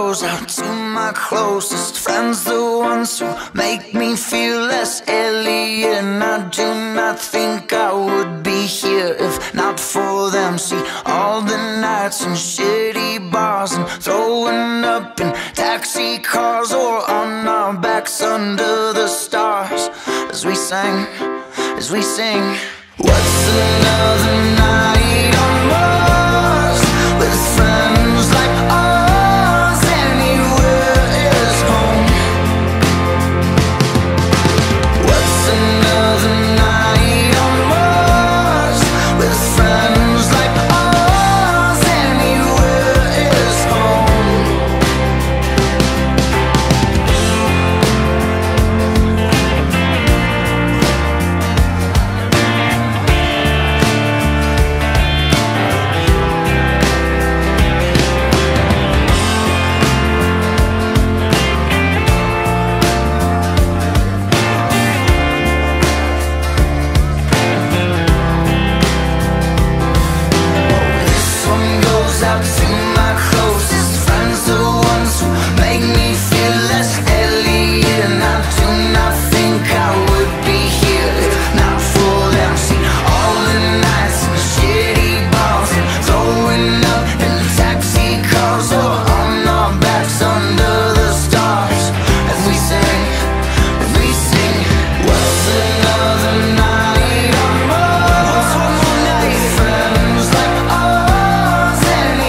goes out to my closest friends, the ones who make me feel less alien. I do not think I would be here if not for them. See all the nights in shitty bars and throwing up in taxi cars or on our backs under the stars as we sing. What's another night on Mars with friends like ours? Anywhere is home. What's another night on Mars with friends like ours? Anywhere is home. Out to my closest friends, the ones who make me feel less alien. I do not think I would be here if not for them. See all the nights in shitty bars and throwing up in taxi cars or on our backs under the stars as we sing. What's another night on Mars? With friends like ours.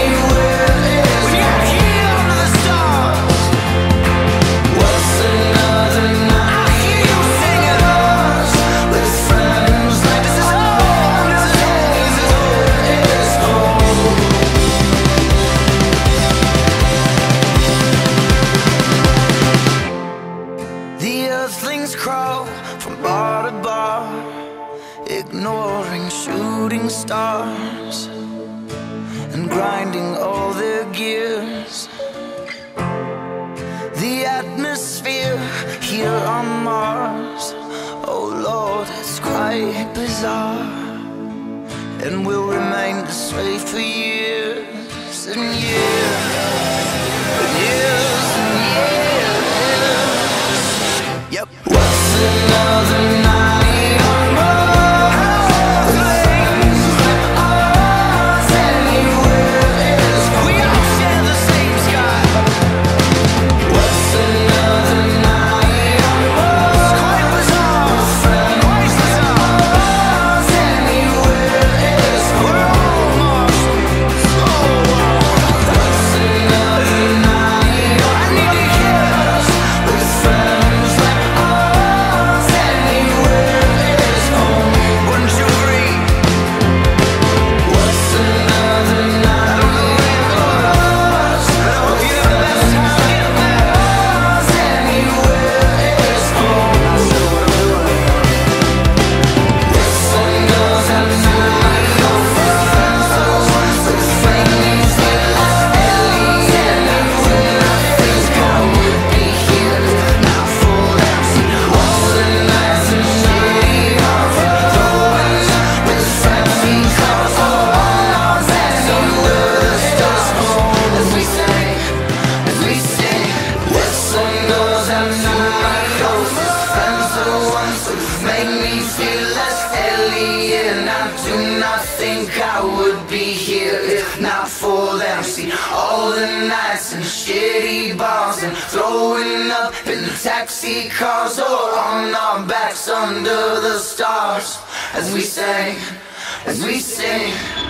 Crawl from bar to bar, ignoring shooting stars and grinding all their gears. The atmosphere here on Mars, oh Lord, it's quite bizarre, and will remain this way for years and years and years and years. Yep. What's another night on Mars? Friends like ours, anywhere is home. We all share the same sky. What's another night on Mars? Quite bizarre. Friends like ours, anywhere is home. We're all Martians. What's another night on Mars? I need to hear us with friends like I would be here if not for them. See all the nights in shitty bars and throwing up in the taxi cars or on our backs under the stars as we sing.